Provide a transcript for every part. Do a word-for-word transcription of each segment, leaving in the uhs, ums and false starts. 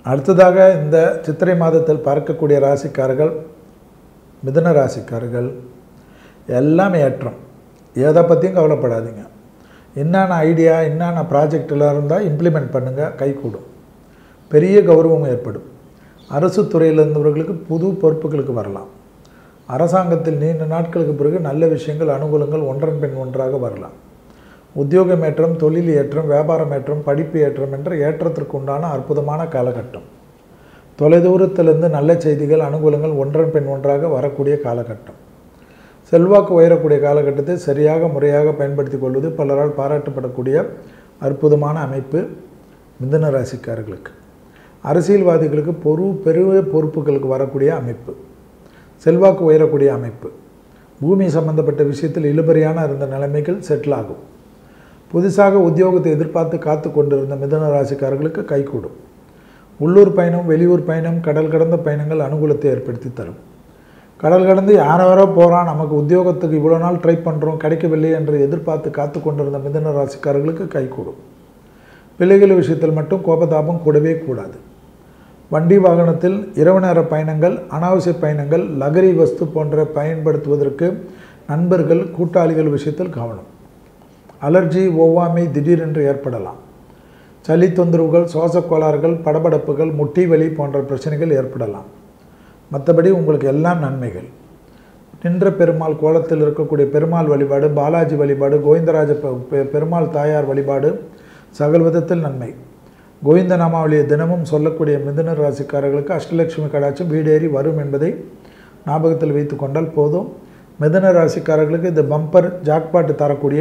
அடுத்ததாக இந்த சித்திரை மாதத்தில் பார்க்கக்கூடிய ராசிக்காரர்கள் மிதுன ராசிக்காரர்கள் எல்லாம் ஏற்றம். எதை பற்றியும் கவலைப்படாதீங்க. என்னென்ன ஐடியா என்னென்ன ப்ராஜெக்டில் இருந்தால் இம்ப்ளிமெண்ட் பண்ணுங்கள், கை கூடும். பெரிய கௌரவம் ஏற்படும். அரசு துறையில் இருந்தவர்களுக்கு புது பொறுப்புகளுக்கு வரலாம். அரசாங்கத்தில் நீண்ட நாட்களுக்கு பிறகு நல்ல விஷயங்கள் அனுகூலங்கள் ஒன்றன் பின் ஒன்றாக வரலாம். உத்தியோகம் ஏற்றம், தொழில் ஏற்றம், வியாபாரம் ஏற்றம், படிப்பு ஏற்றம் என்ற ஏற்றத்திற்கு உண்டான அற்புதமான காலகட்டம். தொலைதூரத்திலிருந்து நல்ல செய்திகள் அனுகூலங்கள் ஒன்றன் பின் ஒன்றாக வரக்கூடிய காலகட்டம். செல்வாக்கு உயரக்கூடிய காலகட்டத்தை சரியாக முறையாக பயன்படுத்தி கொள்வது பலரால் பாராட்டப்படக்கூடிய அற்புதமான அமைப்பு மிதுன ராசிக்காரர்களுக்கு. அரசியல்வாதிகளுக்கு பொறு பெரிய பொறுப்புகளுக்கு வரக்கூடிய அமைப்பு, செல்வாக்கு உயரக்கூடிய அமைப்பு. பூமி சம்பந்தப்பட்ட விஷயத்தில் இழுபறியான இருந்த நிலைமைகள் செட்டில் ஆகும். புதுசாக உத்தியோகத்தை எதிர்பார்த்து காத்து கொண்டிருந்த மிதுன ராசிக்காரர்களுக்கு கைகூடும். உள்ளூர் பயணம், வெளியூர் பயணம், கடல் கடந்த பயணங்கள் அனுகூலத்தை ஏற்படுத்தி தரும். கடல் கடந்து யாரோ போகிறான், நமக்கு உத்தியோகத்துக்கு இவ்வளோ நாள் ட்ரை பண்ணுறோம் கிடைக்கவில்லை என்று எதிர்பார்த்து காத்து கொண்டிருந்த மிதுன ராசிக்காரர்களுக்கு கைகூடும். பிள்ளைகள் விஷயத்தில் மட்டும் கோபதாபம் கூடவே கூடாது. வண்டி வாகனத்தில் இரவு நேர பயணங்கள், அனாவசிய பயணங்கள், லகரி வஸ்து போன்ற பயன்படுத்துவதற்கு நண்பர்கள் கூட்டாளிகள் விஷயத்தில் கவனம். அலர்ஜி ஒவ்வாமை திடீரென்று ஏற்படலாம். சளி தொந்தரவுகள், சுவாச கோளாறுகள், படபடப்புகள், முட்டி வலி போன்ற பிரச்சனைகள் ஏற்படலாம். மற்றபடி உங்களுக்கு எல்லாம் நன்மைகள். நின்ற பெருமாள் கோலத்தில் இருக்கக்கூடிய பெருமாள் வழிபாடு, பாலாஜி வழிபாடு, கோவிந்தராஜ பெருமாள் தாயார் வழிபாடு சகல விதத்தில் நன்மை. கோவிந்த நாமாவளியை தினமும் சொல்லக்கூடிய மிதுன ராசிக்காரர்களுக்கு அஷ்டலட்சுமி கடாட்சம் வீடேறி வரும் என்பதை ஞாபகத்தில் வைத்து கொண்டால் போதும். மிதுன ராசிக்காரர்களுக்கு இந்த பம்பர் ஜாக்பாட்டு தரக்கூடிய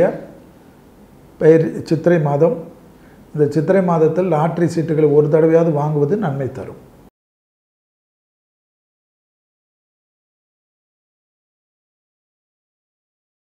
பெயர் சித்திரை மாதம். இந்த சித்திரை மாதத்தில் லாட்ரி சீட்டுகளை ஒரு தடவையாவது வாங்குவது நன்மை தரும்.